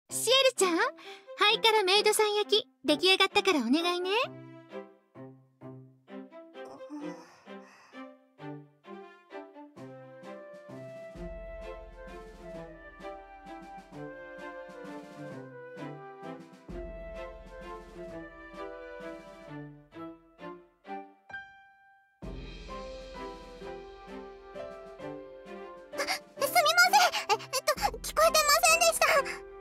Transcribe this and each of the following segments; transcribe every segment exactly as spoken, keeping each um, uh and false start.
シエルちゃん、ハイカラメイドさん焼き出来上がったからお願いね。 すみません。え、えっと、聞こえてませんでした。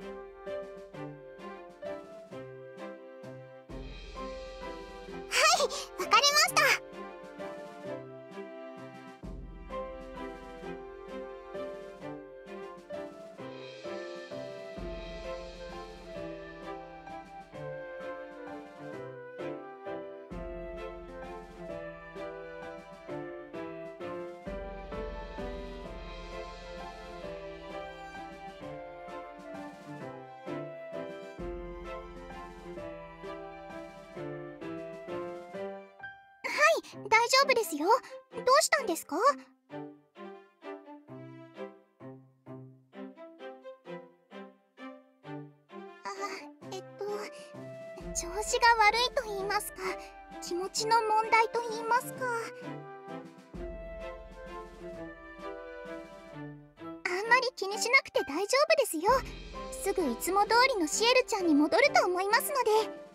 はい、わかりました。大丈夫ですよ。どうしたんですか？あ、えっと調子が悪いと言いますか、気持ちの問題と言いますか、あんまり気にしなくて大丈夫ですよ。すぐいつも通りのシエルちゃんに戻ると思いますので。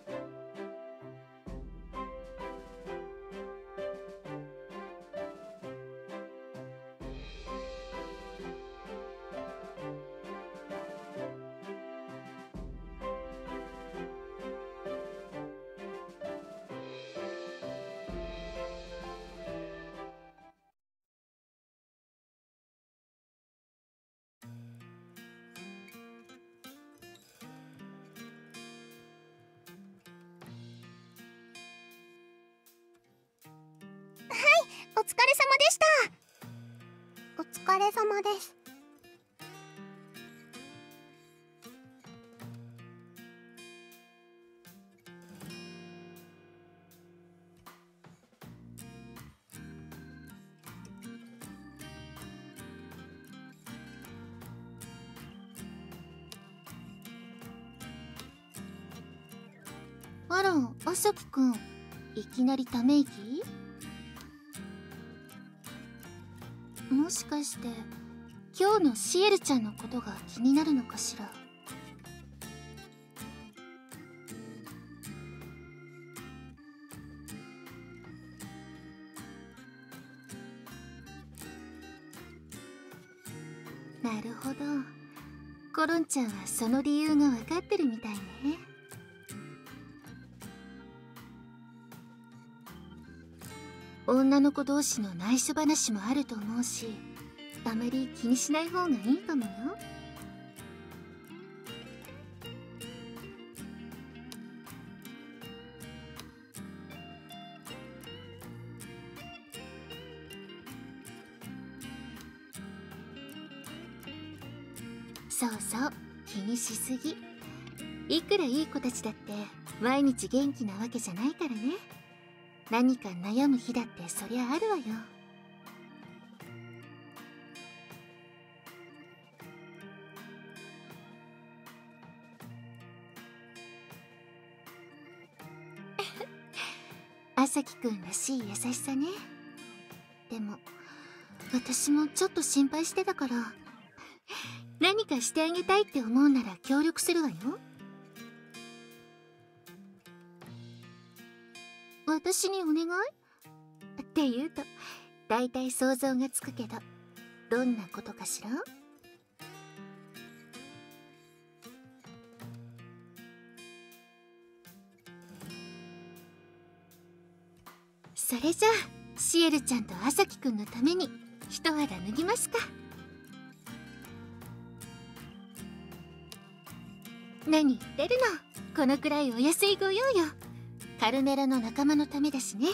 お疲れ様でした。お疲れ様です。 あら、朝輝くん、いきなりため息？もしかして今日のシエルちゃんのことが気になるのかしら。なるほど、コロンちゃんはその理由が分かってるみたいね。女の子同士の内緒話もあると思うし、あまり気にしない方がいいかもよ。そうそう、気にしすぎ。いくらいい子たちだって毎日元気なわけじゃないからね。何か悩む日だってそりゃあるわよ。朝輝くんらしい優しさね。でも私もちょっと心配してたから、何かしてあげたいって思うなら協力するわよ。私にお願いって言うとだいたい想像がつくけど、どんなことかしら？それじゃあシエルちゃんと朝輝くんのために一肌脱ぎますか。何言ってるの、このくらいお安いご用よ。カルメラの仲間のためだしね。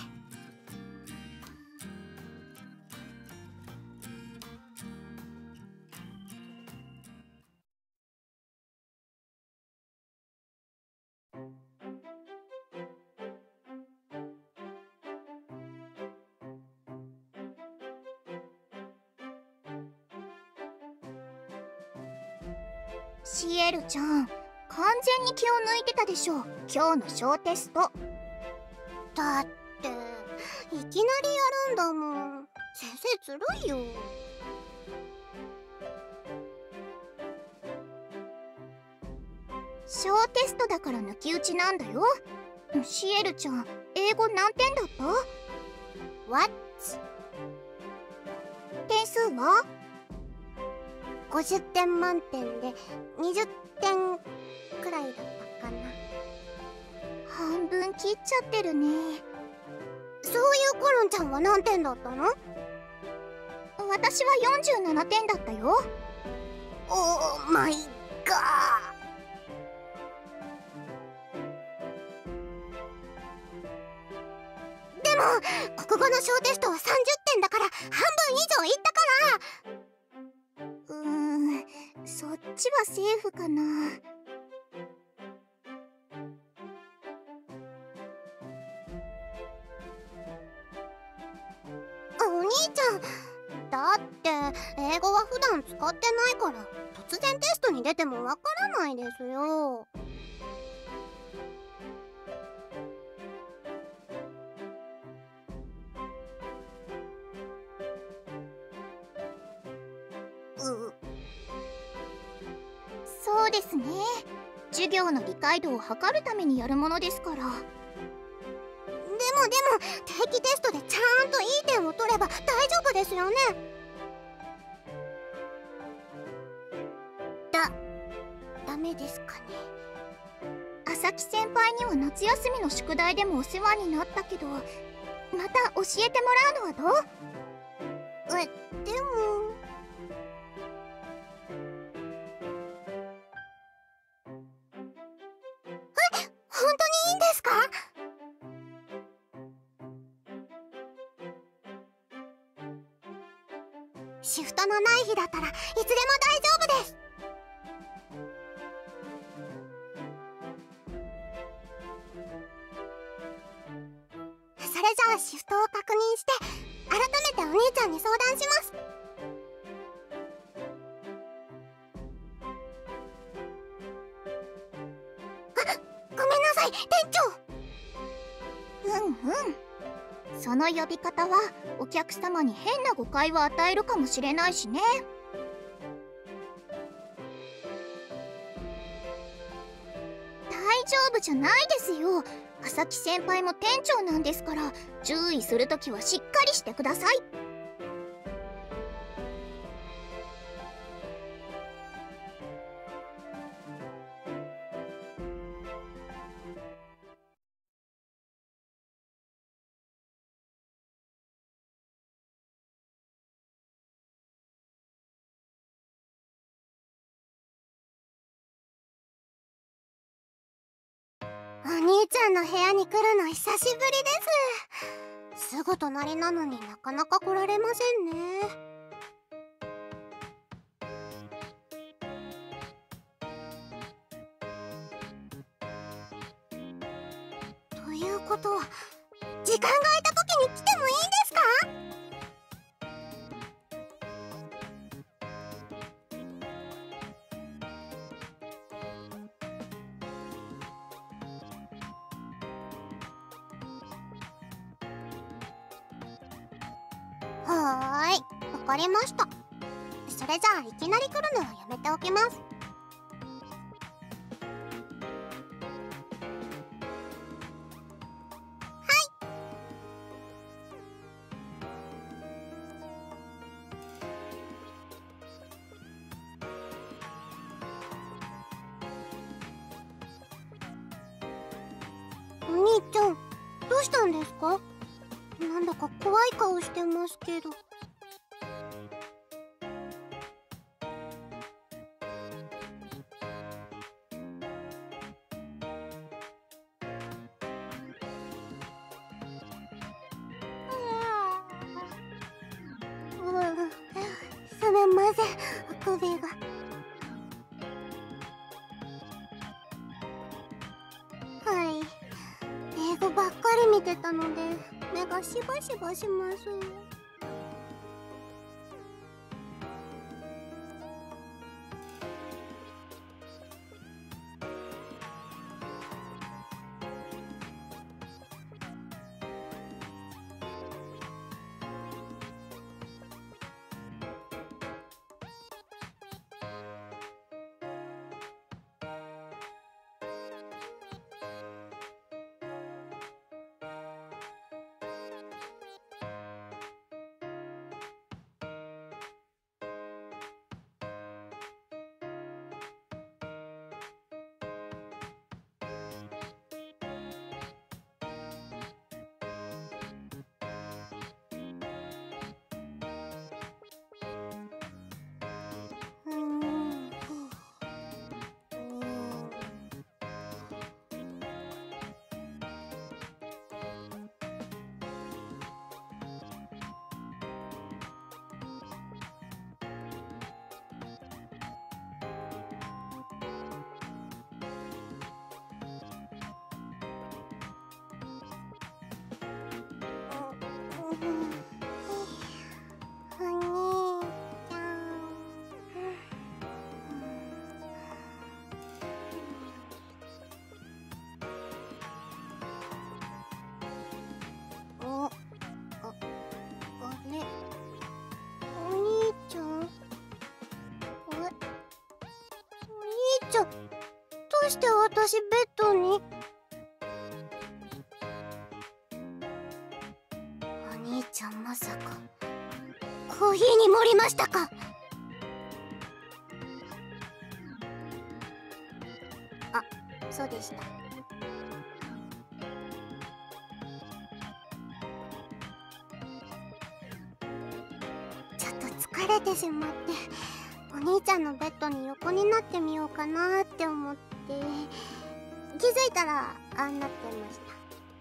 シエルちゃん、 完全に気を抜いてたでしょ、今日の小テスト。だっていきなりやるんだもん。先生ずるいよ。小テストだから抜き打ちなんだよ。シエルちゃん、英語何点だった？ What？ 点数はごじゅってん満点でにじゅってんくらいだったかな。半分切っちゃってるね。そういうコロンちゃんは何点だったの？私はよんじゅうななてんだったよ。オーマイガー。でも国語の小テストはさんじゅってんだから半分以上いったから。うーん、そっちはセーフかな。お兄ちゃん、だって英語は普段使ってないから突然テストに出てもわからないですよ。うそうですね。授業の理解度を測るためにやるものですから。でもでも定期テストでちゃんといい点を取れば大丈夫ですよね。だ、ダメですかね。朝木先輩には夏休みの宿題でもお世話になったけど、また教えてもらうのはどう？え、でも本当にいいんですか？シフトのない日だったらいつでも大丈夫です。それじゃあシフトを確認して改めてお兄ちゃんに相談します。あ、ごめんなさい、店長。うんうん、その呼び方はお客様に変な誤解を与えるかもしれないしね。大丈夫じゃないですよ。朝木先輩も店長なんですから、注意するときはしっかりしてください。お兄ちゃんの部屋に来るの久しぶりです。すぐ隣なのになかなか来られませんね。ということは時間が空いた時に来てもいいんですか？はーい、わかりました。それじゃあいきなり来るのはやめておきます。お兄ちゃん、どうしたんですか？なんだか怖い顔してますけど。うん、すみません、首が。はい、英語ばっかり見てたので目がしばしばします。 お兄ちゃん。お、あ、あれ、お兄ちゃん。あれ、お兄ちゃん、どうして私ベッドに？お兄ちゃん、まさかコーヒーに盛りましたか？あ、そうでした。ちょっと疲れてしまって、お兄ちゃんのベッドに横になってみようかなって思って、気づいたらああなってました。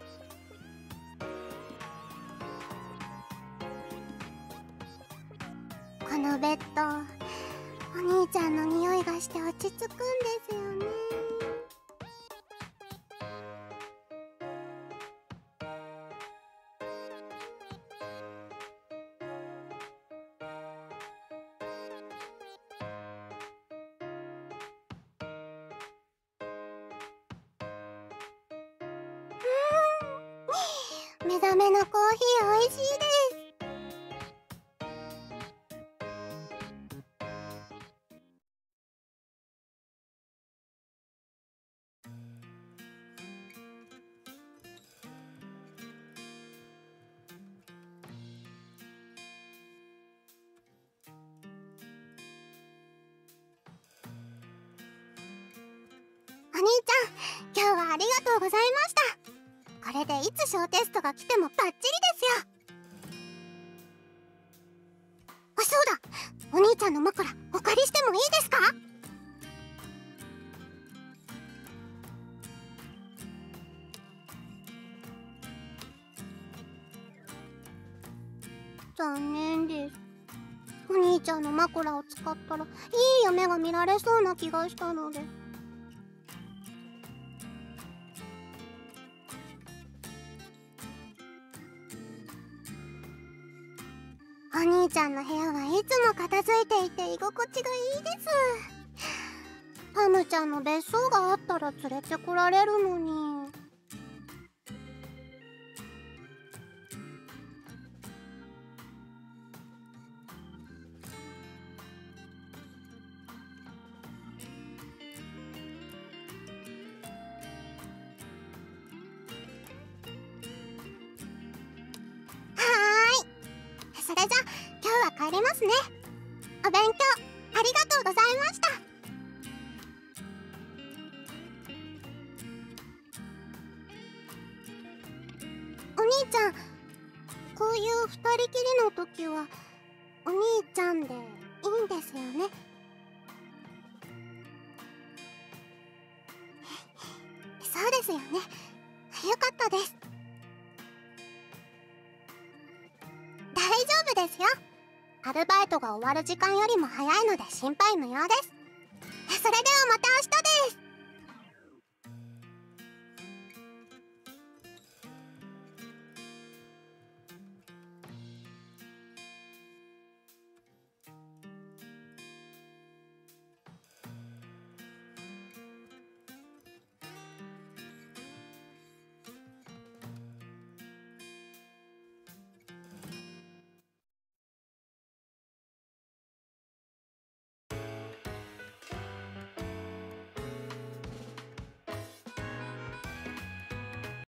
このベッド、お兄ちゃんの匂いがして落ち着くんですよね。うーん、目覚めのコーヒー美味しいです。お兄ちゃん、今日はありがとうございました。これでいつ小テストが来てもバッチリですよ。あ、そうだ、お兄ちゃんの枕お借りしてもいいですか？残念です。お兄ちゃんの枕を使ったらいい夢が見られそうな気がしたので。お兄ちゃんの部屋はいつも片付いていて居心地がいいです。タムちゃんの別荘があったら連れてこられるのに。それじゃ今日は帰りますね。お勉強ありがとうございました。お兄ちゃん、こういう二人きりの時はお兄ちゃんでいいんですよね。そうですよね。よかったです。大丈夫ですよ。アルバイトが終わる時間よりも早いので心配無用です。それでは